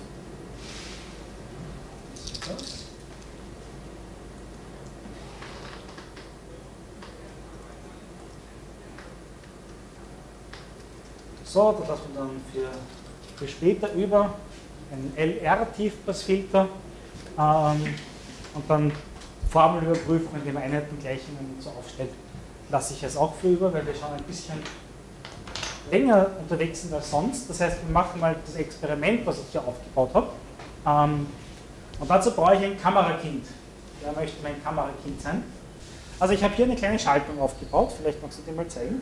so, das lassen wir dann für, für später über. Einen L R-Tiefpassfilter ähm, und dann Formel überprüfen, indem man Einheitengleichungen so aufstellt, lasse ich es auch für über, weil wir schon ein bisschen länger unterwegs sind als sonst. Das heißt, wir machen mal das Experiment, was ich hier aufgebaut habe. Ähm, und dazu brauche ich ein Kamerakind. Wer möchte mein Kamerakind sein? Also ich habe hier eine kleine Schaltung aufgebaut, vielleicht magst du die mal zeigen.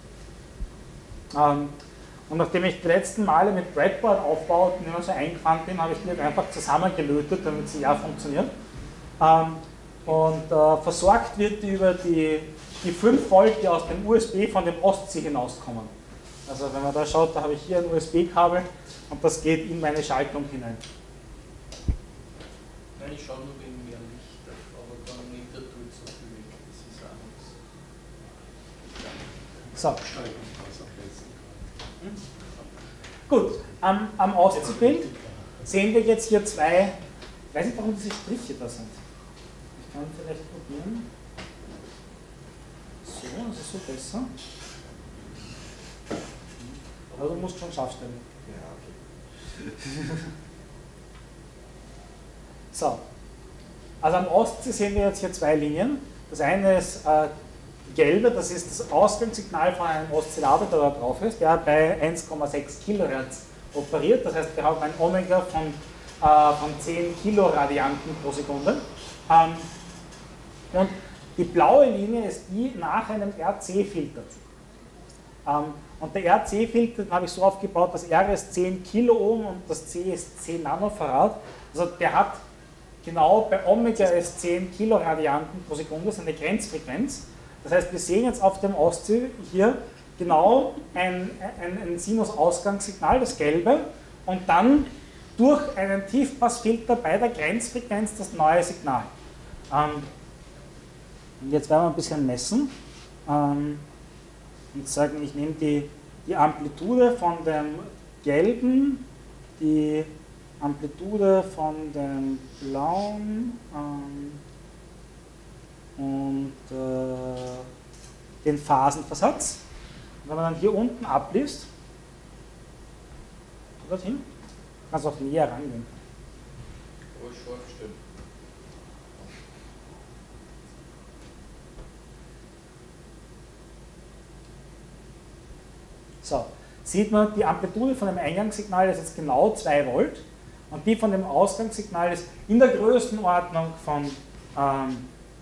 Ähm, Und nachdem ich die letzten Male mit Breadboard Aufbauten immer so eingefahren bin, habe ich die jetzt einfach zusammengelötet, damit sie ja funktioniert. Ähm, und äh, versorgt wird die über die, die fünf Volt, die aus dem U S B von dem Ostsee hinauskommen. Also wenn man da schaut, da habe ich hier ein U S B-Kabel und das geht in meine Schaltung hinein. Nein, ich schaue nur wegen mehr Licht, aber dann nimmt er tut so viel weg. Das ist auch nichts. So. Gut, am, am Ostseebild sehen wir jetzt hier zwei, ich weiß nicht, warum diese Striche da sind. Ich kann vielleicht probieren. So, das ist so besser. Aber du musst schon scharf stellen. Ja, okay. So, also am Ostsee sehen wir jetzt hier zwei Linien. Das eine ist äh, gelbe, das ist das Ausgangssignal von einem Oszillator, der da drauf ist, der bei eins Komma sechs Kilohertz operiert. Das heißt, wir haben ein Omega von, äh, von zehn Kiloradianten pro Sekunde. Ähm, und die blaue Linie ist die nach einem R C-Filter. Ähm, und der R C-Filter habe ich so aufgebaut, dass R ist zehn Kiloohm und das C ist zehn Nanofarad. Also der hat genau bei Omega ist zehn Kiloradianten pro Sekunde, das ist eine Grenzfrequenz. Das heißt, wir sehen jetzt auf dem Oszill hier genau ein, ein, ein Sinus-Ausgangssignal, das gelbe, und dann durch einen Tiefpassfilter bei der Grenzfrequenz das neue Signal. Ähm, und jetzt werden wir ein bisschen messen ähm, und sagen, ich nehme die, die Amplitude von dem gelben, die Amplitude von dem blauen ähm, und äh, den Phasenversatz. Und wenn man dann hier unten abliest, dorthin, kannst du auch näher rangehen. Oh, scharf stimmt. So, sieht man, die Amplitude von dem Eingangssignal ist jetzt genau zwei Volt und die von dem Ausgangssignal ist in der Größenordnung von, ähm,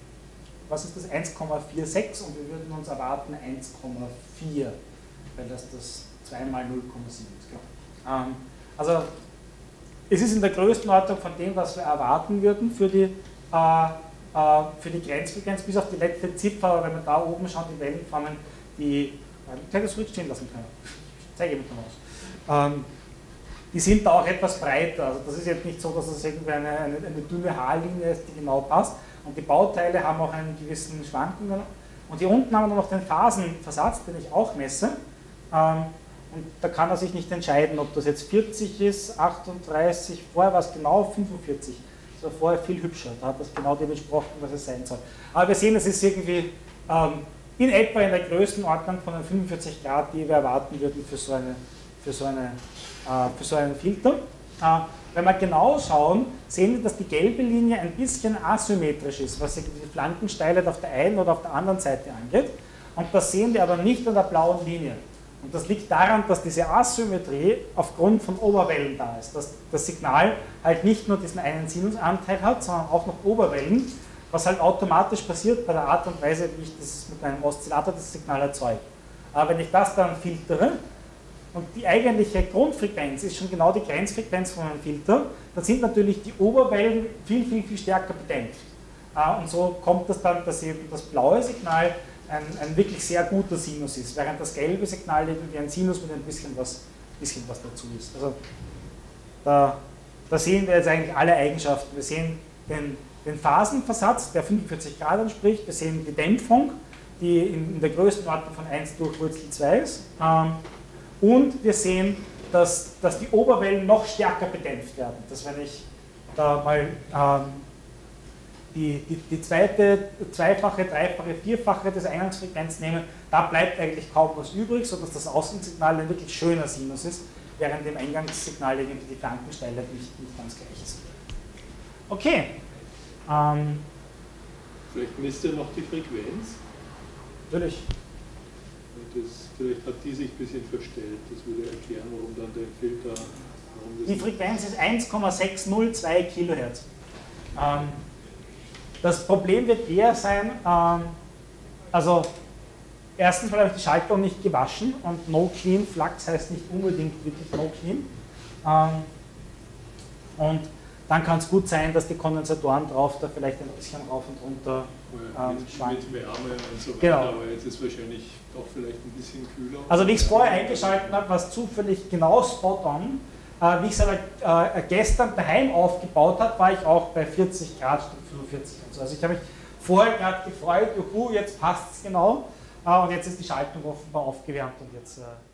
was ist das, eins Komma sechsundvierzig, und wir würden uns erwarten eins Komma vier, weil das das zwei mal null Komma sieben ist. Genau. Ähm, also es ist in der Größenordnung von dem, was wir erwarten würden für die, äh, äh, für die Grenzfrequenz, bis auf die letzte Ziffer, wenn wir da oben schauen, die Wellenformen, die ich hätte es ruhig stehen lassen können. Ich zeige Ihnen mal aus. Ähm, die sind da auch etwas breiter. Also das ist jetzt nicht so, dass es irgendwie eine, eine, eine dünne Haarlinie ist, die genau passt. Und die Bauteile haben auch einen gewissen Schwankungen. Und hier unten haben wir noch den Phasenversatz, den ich auch messe. Ähm, und da kann er sich nicht entscheiden, ob das jetzt vierzig ist, achtunddreißig, vorher war es genau fünfundvierzig. Das war vorher viel hübscher. Da hat das genau dem entsprochen, was es sein soll. Aber wir sehen, es ist irgendwie ähm, in etwa in der Größenordnung von den fünfundvierzig Grad, die wir erwarten würden für so, eine, für so, eine, äh, für so einen Filter. Äh, wenn wir genau schauen, sehen wir, dass die gelbe Linie ein bisschen asymmetrisch ist, was die Flankensteilheit auf der einen oder auf der anderen Seite angeht. Und das sehen wir aber nicht an der blauen Linie. Und das liegt daran, dass diese Asymmetrie aufgrund von Oberwellen da ist. Dass das Signal halt nicht nur diesen einen Sinusanteil hat, sondern auch noch Oberwellen, was halt automatisch passiert bei der Art und Weise, wie ich das mit einem Oszillator das Signal erzeuge. Aber wenn ich das dann filtere und die eigentliche Grundfrequenz ist schon genau die Grenzfrequenz von einem Filter, dann sind natürlich die Oberwellen viel, viel, viel stärker bedämpft. Und so kommt das dann, dass eben das blaue Signal ein, ein wirklich sehr guter Sinus ist, während das gelbe Signal irgendwie ein Sinus mit ein bisschen was, bisschen was dazu ist. Also da, da sehen wir jetzt eigentlich alle Eigenschaften. Wir sehen den den Phasenversatz, der fünfundvierzig Grad entspricht, wir sehen die Dämpfung, die in, in der Größenordnung von eins durch Wurzel zwei ist, ähm, und wir sehen, dass, dass die Oberwellen noch stärker bedämpft werden. Dass wenn ich da mal ähm, die, die, die zweite, zweifache, dreifache, vierfache des Eingangsfrequenz nehme, da bleibt eigentlich kaum was übrig, sodass das Außensignal ein wirklich schöner Sinus ist, während dem Eingangssignal irgendwie die Flankensteilheit nicht, nicht ganz gleich ist. Okay. Ähm, Vielleicht misst er noch die Frequenz. Natürlich. Und das, vielleicht hat die sich ein bisschen verstellt. Das würde erklären, warum dann der Filter. Warum das die Frequenz ist eins Komma sechshundertzwei Kilohertz. Ähm, das Problem wird eher sein, ähm, also erstens, weil habe ich die Schaltung nicht gewaschen und No Clean Flux heißt nicht unbedingt wirklich No Clean. Ähm, und dann kann es gut sein, dass die Kondensatoren drauf da vielleicht ein bisschen rauf und runter ähm, mit, schwanken. mit Wärme und so weiter, Genau. aber jetzt ist es wahrscheinlich doch vielleicht ein bisschen kühler. Also wie ich es vorher eingeschaltet habe, war es zufällig genau spot on. Äh, wie ich es aber äh, gestern daheim aufgebaut habe, war ich auch bei vierzig Grad statt fünfundvierzig und so. Also ich habe mich vorher gerade gefreut, juhu, jetzt passt es genau. Äh, und jetzt ist die Schaltung offenbar aufgewärmt und jetzt... Äh,